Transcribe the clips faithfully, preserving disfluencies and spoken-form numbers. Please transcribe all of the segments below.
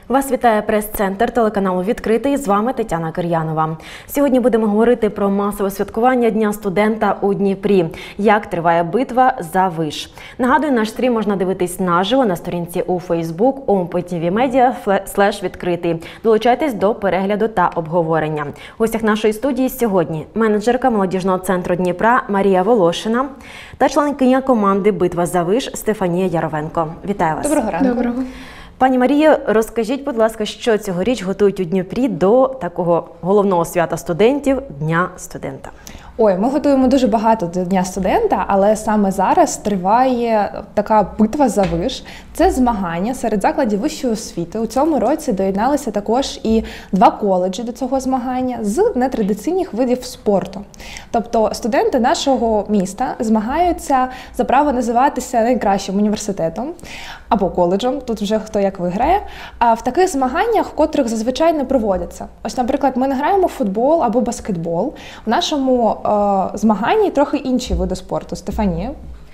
Вас вітає прес-центр телеканалу «Відкритий». З вами Тетяна Кир'янова. Сьогодні будемо говорити про масове святкування Дня студента у Дніпрі. Як триває битва за виш. Нагадую, наш стрім можна дивитись наживо на сторінці у Facebook о пі ті ві медіа слеш відкритий. Долучайтесь до перегляду та обговорення. У гостях нашої студії сьогодні менеджерка молодіжного центру Дніпра Марія Волошина та членкиня команди «Битва за виш» Стефанія Яровенко. Вітаю вас. Доброго ранку. Доброго. Пані Марія, розкажіть, будь ласка, що цьогоріч готують у Дніпрі до такого головного свята студентів – Дня студента? Ой, ми готуємо дуже багато до Дня студента, але саме зараз триває така битва за виш. Це змагання серед закладів вищої освіти. У цьому році доєдналися також і два коледжі до цього змагання з нетрадиційних видів спорту. Тобто студенти нашого міста змагаються за право називатися найкращим університетом або коледжем, тут вже хто як виграє, а в таких змаганнях, в котрих зазвичай не проводяться. Ось, наприклад, ми не граємо в футбол або баскетбол. В нашому е, змаганні трохи інші види спорту. Стефанія?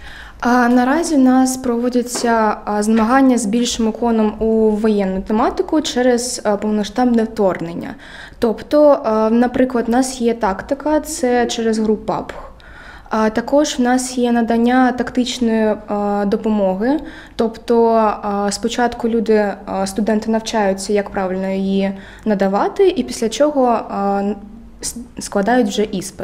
А наразі у нас проводяться змагання з більшим уклоном у воєнну тематику через повномасштабне вторгнення. Тобто, наприклад, у нас є тактика, це через гру пабг. А також в нас є надання тактичної а, допомоги, тобто а, спочатку люди, а, студенти навчаються, як правильно її надавати, і після чого а, складають вже іспит.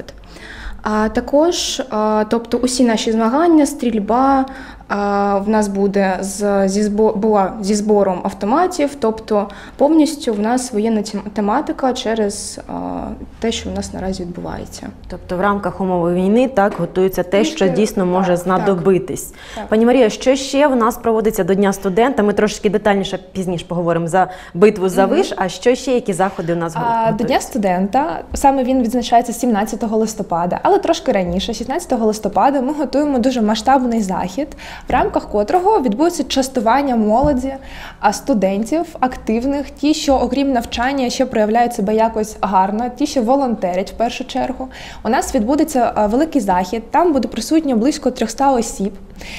А також, а, тобто усі наші змагання, стрільба а, в нас буде з, зі, збор, була зі збором автоматів, тобто повністю в нас воєнна тематика через а, те, що в нас наразі відбувається. Тобто в рамках умови війни так готується те, Трішки, що дійсно може так, знадобитись. Так. Пані Марія, що ще в нас проводиться до Дня студента? Ми трошки детальніше пізніше поговоримо за битву за виш, а що ще, які заходи у нас готуються? До Дня студента, саме він відзначається сімнадцятого листопада, але трошки раніше, шістнадцятого листопада, ми готуємо дуже масштабний захід, в рамках котрого відбудеться частування молоді, студентів, активних, ті, що окрім навчання ще проявляють себе якось гарно, ті, що волонтерять в першу чергу. У нас відбудеться великий захід, там буде присутньо близько трьохсот осіб.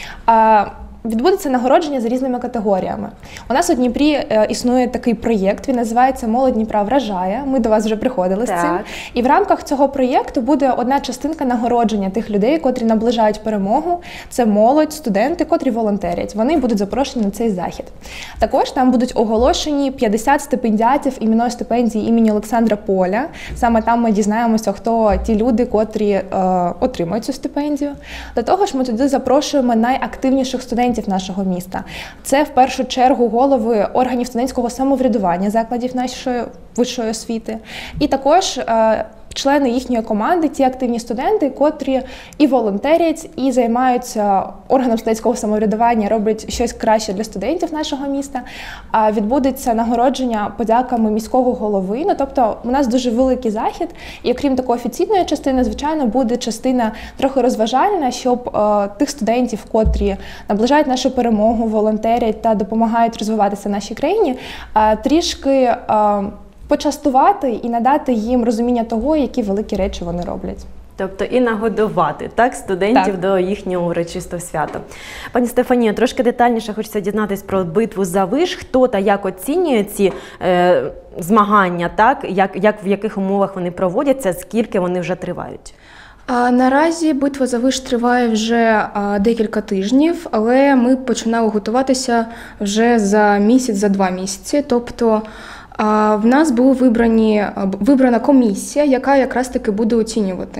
Відбудеться нагородження за різними категоріями. У нас у Дніпрі е, існує такий проєкт, він називається «Молодь Дніпра вражає». Ми до вас вже приходили так. з цим. І в рамках цього проєкту буде одна частинка нагородження тих людей, котрі наближають перемогу. Це молодь, студенти, котрі волонтерять. Вони будуть запрошені на цей захід. Також там будуть оголошені п'ятдесят стипендіатів іменної стипендії імені Олександра Поля. Саме там ми дізнаємося, хто ті люди, котрі е, отримують цю стипендію. До того ж, ми туди запрошуємо найактивніших студентів нашого міста. Це в першу чергу голови органів студентського самоврядування закладів нашої вищої освіти. І також е, члени їхньої команди, ті активні студенти, котрі і волонтерять, і займаються органом студентського самоврядування, роблять щось краще для студентів нашого міста. А відбудеться нагородження подяками міського голови. Ну, тобто у нас дуже великий захід, і окрім такої офіційної частини, звичайно, буде частина трохи розважальна, щоб е, тих студентів, котрі наближають нашу перемогу, волонтерять та допомагають розвиватися нашій країні, е, трішки е, почастувати і надати їм розуміння того, які великі речі вони роблять. Тобто і нагодувати так, студентів так. до їхнього урочистого свята. Пані Стефанія, трошки детальніше хочеться дізнатись про битву за виш. Хто та як оцінює ці е, змагання, так? Як, як, в яких умовах вони проводяться, скільки вони вже тривають? А наразі битва за виш триває вже а, декілька тижнів, але ми починали готуватися вже за місяць, за два місяці. Тобто а, в нас була вибрані, вибрана комісія, яка якраз таки буде оцінювати.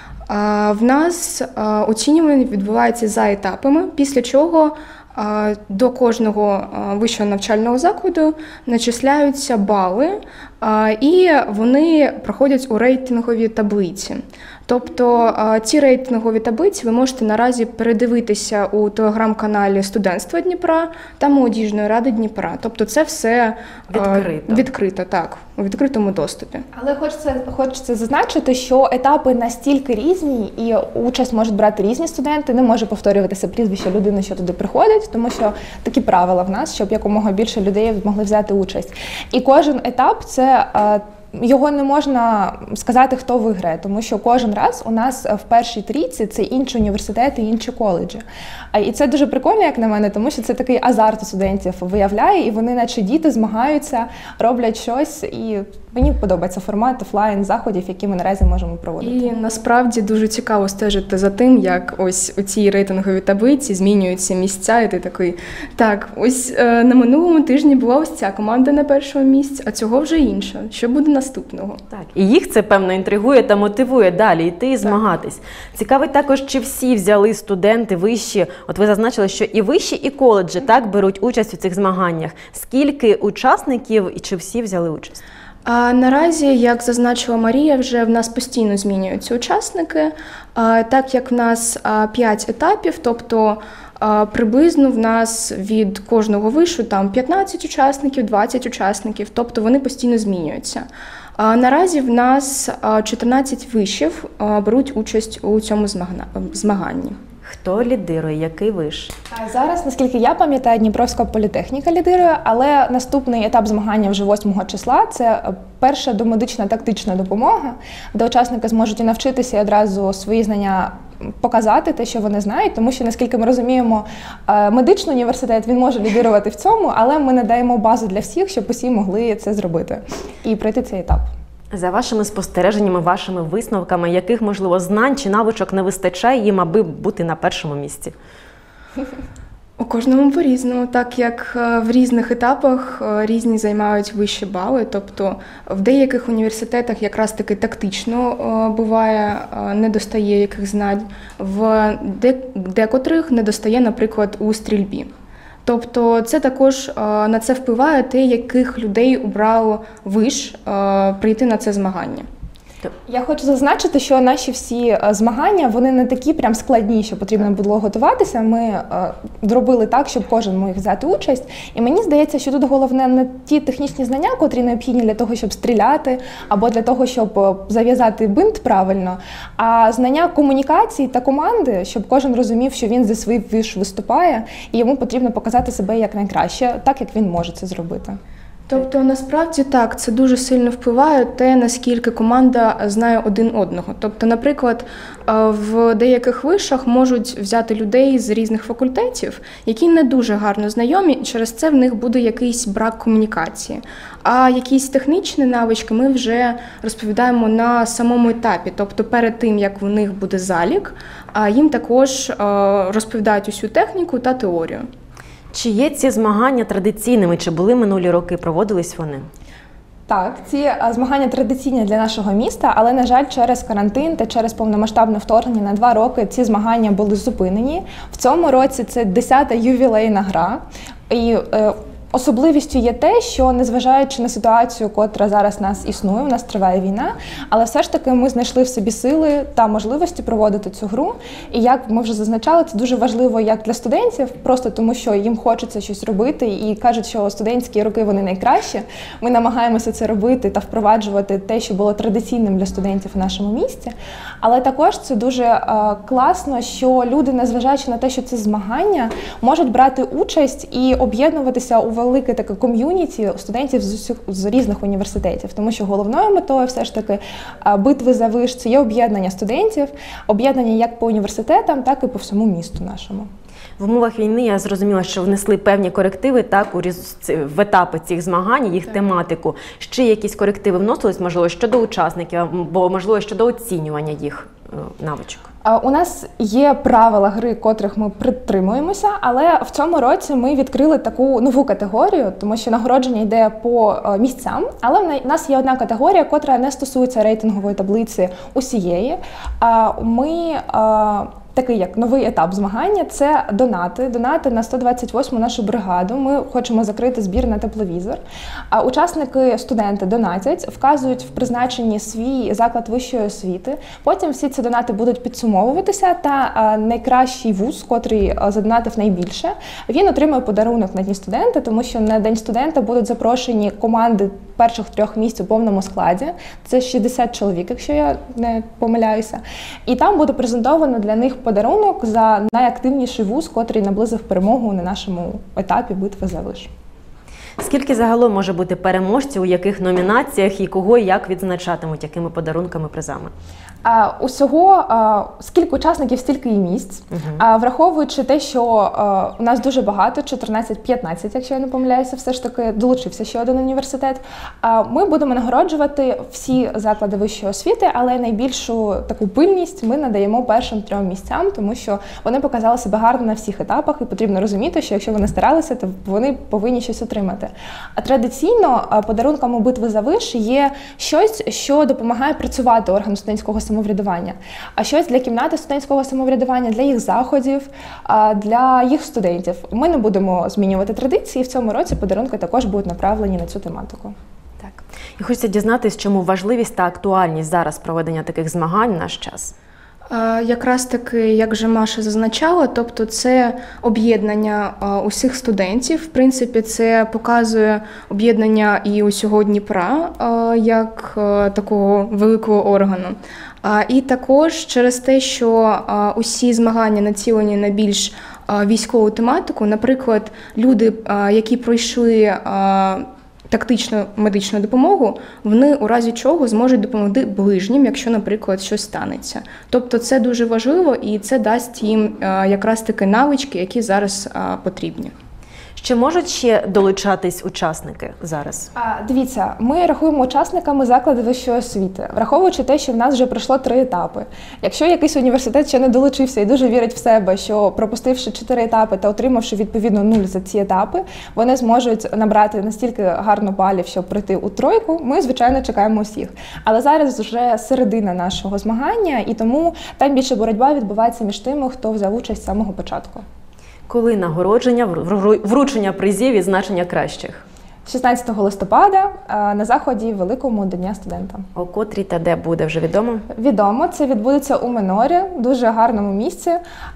А, в нас а, оцінювання відбувається за етапами, після чого а, до кожного а, вищого навчального закладу начисляються бали, а, і вони проходять у рейтинговій таблиці. Тобто ці рейтингові таблиці ви можете наразі передивитися у телеграм-каналі «Студентства Дніпра» та «Молодіжної ради Дніпра». Тобто це все відкрито, відкрито так, у відкритому доступі. Але хочеться, хочеться зазначити, що етапи настільки різні, і участь можуть брати різні студенти, не може повторюватися прізвище людини, що туди приходить, тому що такі правила в нас, щоб якомога більше людей могли взяти участь. І кожен етап – це його не можна сказати, хто виграє, тому що кожен раз у нас в першій трійці це інші університети, інші коледжі. І це дуже прикольно, як на мене, тому що це такий азарт у студентів виявляє, і вони, наче діти, змагаються, роблять щось, і мені подобається формат офлайн заходів, які ми наразі можемо проводити. І насправді дуже цікаво стежити за тим, як ось у цій рейтинговій таблиці змінюються місця, і ти такий, так, ось е, на минулому тижні була ось ця команда на першому місці, а цього вже інша. Що буде наступного? Так, і їх це, певно, інтригує та мотивує далі йти і змагатись. Цікавить також, чи всі взяли студенти вищі, от ви зазначили, що і вищі, і коледжі так беруть участь у цих змаганнях. Скільки учасників і чи всі взяли участь? А наразі, як зазначила Марія, вже в нас постійно змінюються учасники, а, так як в нас а, п'ять етапів, тобто а, приблизно в нас від кожного вишу там п'ятнадцять учасників, двадцять учасників, тобто вони постійно змінюються. А наразі в нас а, чотирнадцять вишів а, беруть участь у цьому змагна- змаганні. Хто лідирує, який виш? Зараз, наскільки я пам'ятаю, Дніпровська політехніка лідирує, але наступний етап змагання вже восьмого числа – це перша домедична тактична допомога, де учасники зможуть і навчитися і одразу свої знання показати, те, що вони знають, тому що, наскільки ми розуміємо, медичний університет, він може лідирувати в цьому, але ми надаємо базу для всіх, щоб усі могли це зробити і пройти цей етап. За вашими спостереженнями, вашими висновками, яких, можливо, знань чи навичок не вистачає їм, аби бути на першому місці? У кожному по-різному, так як в різних етапах різні займають вищі бали, тобто в деяких університетах якраз таки тактично буває, не достає яких знань, в декотрих не достає, наприклад, у стрільбі. Тобто це також на це впливає те, яких людей обрало виш прийти на це змагання. Я хочу зазначити, що наші всі змагання, вони не такі прям складні, що потрібно було готуватися. Ми е, зробили так, щоб кожен міг взяти участь. І мені здається, що тут головне не ті технічні знання, котрі необхідні для того, щоб стріляти, або для того, щоб зав'язати бинт правильно, а знання комунікації та команди, щоб кожен розумів, що він за свій виш виступає, і йому потрібно показати себе як найкраще, так, як він може це зробити. Тобто, насправді так, це дуже сильно впливає те, наскільки команда знає один одного. Тобто, наприклад, в деяких вишах можуть взяти людей з різних факультетів, які не дуже гарно знайомі, і через це в них буде якийсь брак комунікації. А якісь технічні навички ми вже розповідаємо на самому етапі. Тобто, перед тим, як в них буде залік, їм також розповідають усю техніку та теорію. Чи є ці змагання традиційними, чи були минулі роки, проводились вони? Так, ці змагання традиційні для нашого міста, але, на жаль, через карантин та через повномасштабне вторгнення на два роки ці змагання були зупинені. В цьому році це десята ювілейна гра. І е, особливістю є те, що, незважаючи на ситуацію, котра зараз у нас існує, у нас триває війна, але все ж таки ми знайшли в собі сили та можливості проводити цю гру. І як ми вже зазначали, це дуже важливо як для студентів, просто тому що їм хочеться щось робити і кажуть, що студентські роки вони найкращі. Ми намагаємося це робити та впроваджувати те, що було традиційним для студентів у нашому місті. Але також це дуже е, класно, що люди, незважаючи на те, що це змагання, можуть брати участь і об'єднуватися у велике таке ком'юніті студентів з усіх з різних університетів, тому що головною метою все ж таки битви за виш – це є об'єднання студентів, об'єднання як по університетам, так і по всьому місту нашому. В умовах війни я зрозуміла, що внесли певні корективи так, у різ... в етапи цих змагань, їх так. тематику. Ще якісь корективи вносились, можливо, щодо учасників, або, можливо, щодо оцінювання їх навичок? У нас є правила гри, котрих ми притримуємося, але в цьому році ми відкрили таку нову категорію, тому що нагородження йде по місцям, але в нас є одна категорія, котра не стосується рейтингової таблиці усієї. Ми такий як новий етап змагання – це донати. Донати на сто двадцять восьму нашу бригаду. Ми хочемо закрити збір на тепловізор. А учасники, студенти донатять, вказують в призначенні свій заклад вищої освіти. Потім всі ці донати будуть підсумовуватися, та найкращий вуз, котрий задонатив найбільше, він отримує подарунок на Дні студента, тому що на День студента будуть запрошені команди перших трьох місць у повному складі. Це шістдесят чоловік, якщо я не помиляюся. І там буде презентовано для них подарунок за найактивніший вуз, котрий наблизив перемогу на нашому етапі битви за виш. Скільки загалом може бути переможців, у яких номінаціях і кого і як відзначатимуть, якими подарунками, призами? А, усього а, скільки учасників, стільки і місць. Угу. А, враховуючи те, що а, у нас дуже багато, чотирнадцять-п'ятнадцять, якщо я не помиляюся, все ж таки долучився ще один університет. А, ми будемо нагороджувати всі заклади вищої освіти, але найбільшу таку пильність ми надаємо першим трьом місцям, тому що вони показали себе гарно на всіх етапах, і потрібно розуміти, що якщо вони старалися, то вони повинні щось отримати. А традиційно а, подарунком у битви за виш є щось, що допомагає працювати органу студентського самоврядування, а щось для кімнати студентського самоврядування, для їх заходів, для їх студентів. Ми не будемо змінювати традиції, в цьому році подарунки також будуть направлені на цю тематику. Так. І хочеться дізнатися, чому важливість та актуальність зараз проведення таких змагань в наш час. Якраз таки, як вже Маша зазначала, тобто це об'єднання усіх студентів. В принципі, це показує об'єднання і усього Дніпра як такого великого органу. І також через те, що усі змагання націлені на більш військову тематику, наприклад, люди, які пройшли тактичну медичну допомогу, вони у разі чого зможуть допомогти ближнім, якщо, наприклад, щось станеться. Тобто це дуже важливо і це дасть їм якраз таки навички, які зараз потрібні. Чи можуть ще долучатись учасники зараз? А, дивіться, ми рахуємо учасниками заклади вищої освіти, враховуючи те, що в нас вже пройшло три етапи. Якщо якийсь університет ще не долучився і дуже вірить в себе, що пропустивши чотири етапи та отримавши відповідно нуль за ці етапи, вони зможуть набрати настільки гарно балів, щоб прийти у тройку, ми, звичайно, чекаємо усіх. Але зараз вже середина нашого змагання, і тому там більше боротьба відбувається між тими, хто взяв участь з самого початку. Коли нагородження, вручення призів, відзначення кращих? шістнадцятого листопада на заході Великому до Дня студента. О котрій та де буде, вже відомо? Відомо. Це відбудеться у Минорі, дуже гарному місці.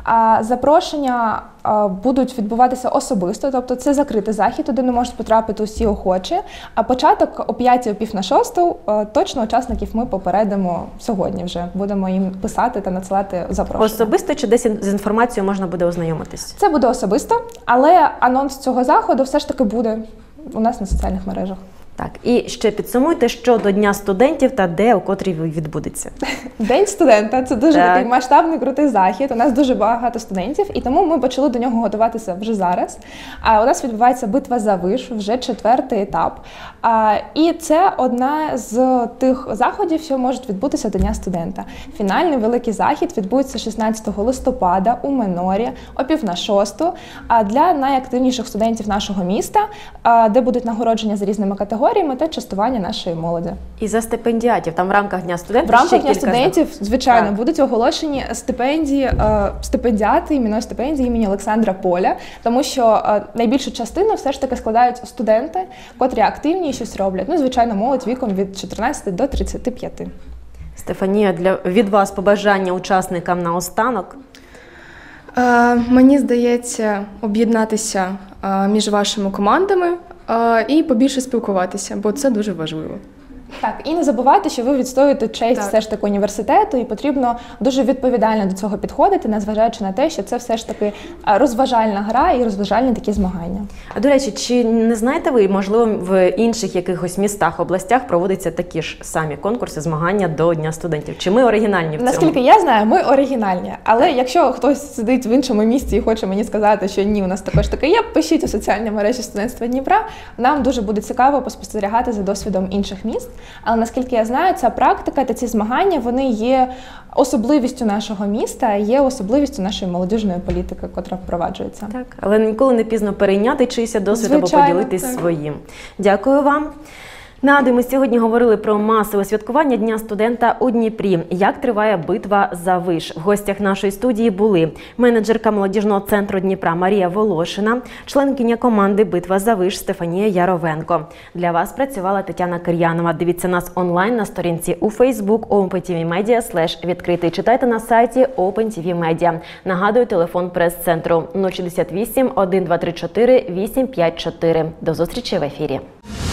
Запрошення будуть відбуватися особисто, тобто це закритий захід, туди не можуть потрапити усі охочі. А початок о п'ятій, о пів на шосту, точно учасників ми попередимо сьогодні вже. Будемо їм писати та надсилати запрошення. Особисто чи десь з інформацією можна буде ознайомитись? Це буде особисто, але анонс цього заходу все ж таки буде у нас на соціальних мережах. Так, і ще підсумуйте, що до Дня студентів та де, у котрій відбудеться. День студента – це дуже так. такий масштабний, крутий захід. У нас дуже багато студентів, і тому ми почали до нього готуватися вже зараз. А у нас відбувається битва за виш, вже четвертий етап. А, і це одна з тих заходів, що можуть відбутися до Дня студента. Фінальний великий захід відбудеться шістнадцятого листопада у Минорі о пів на шосту для найактивніших студентів нашого міста, де будуть нагородження за різними категоріями та частування нашої молоді. І за стипендіатів, там в рамках Дня студентів В рамках ще Дня кілька студентів, звичайно, так. будуть оголошені стипендії, стипендіати, іменної стипендії імені Олександра Поля, тому що найбільшу частину все ж таки складають студенти, котрі активні і щось роблять. Ну, звичайно, молодь віком від чотирнадцяти до тридцяти п'яти. Стефанія, для, від вас побажання учасникам наостанок? Е, мені здається, об'єднатися е, між вашими командами е, і побільше спілкуватися, бо це дуже важливо. Так, і не забувайте, що ви відстоюєте честь Так. все ж таки університету, і потрібно дуже відповідально до цього підходити, незважаючи на те, що це все ж таки розважальна гра і розважальні такі змагання. А до речі, чи не знаєте ви, можливо, в інших якихось містах, областях проводяться такі ж самі конкурси, змагання до Дня студентів? Чи ми оригінальні в цьому? Наскільки я знаю, ми оригінальні. Але якщо хтось сидить в іншому місті і хоче мені сказати, що ні, у нас також таке є, пишіть у соціальні мережі студентства Дніпра. Нам дуже буде цікаво поспостерігати за досвідом інших міст. Але наскільки я знаю, ця практика та ці змагання, вони є особливістю нашого міста, є особливістю нашої молодіжної політики, котра впроваджується. Так, але ніколи не пізно перейняти чийсь досвід Звичайно, або поділитись так. своїм. Дякую вам. Нагадую, ми сьогодні говорили про масове святкування Дня студента у Дніпрі. Як триває битва за виш? В гостях нашої студії були менеджерка молодіжного центру Дніпра Марія Волошина, членкиня команди «Битва за виш» Стефанія Яровенко. Для вас працювала Тетяна Кир'янова. Дивіться нас онлайн на сторінці у Facebook OpenTVMedia слеш відкритий. Читайте на сайті OpenTVMedia. Нагадую, телефон прес-центру нуль шістдесят вісім, один два три чотири, вісім п'ять чотири. До зустрічі в ефірі.